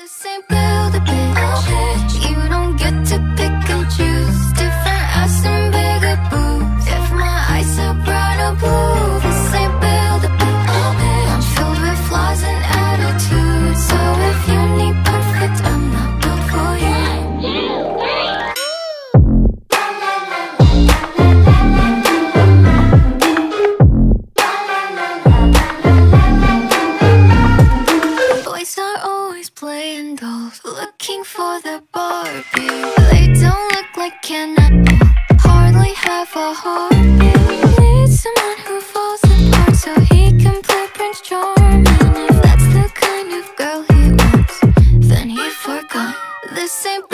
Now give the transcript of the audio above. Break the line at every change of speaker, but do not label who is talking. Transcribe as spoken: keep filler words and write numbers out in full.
This ain't build a bitch. You don't get to pick and choose. Different ass and bigger boobs. If my eyes are brighter blue. This ain't build a bitch. I'm filled with flaws and attitudes. So if you need perfect, I'm not built for you. Boys are always playing dolls, looking for their Barbie. They don't look like Ken at all, hardly have a heartbeat. Need someone who falls apart so he can play Prince Charming. If that's the kind of girl he wants, then he forgot. This ain't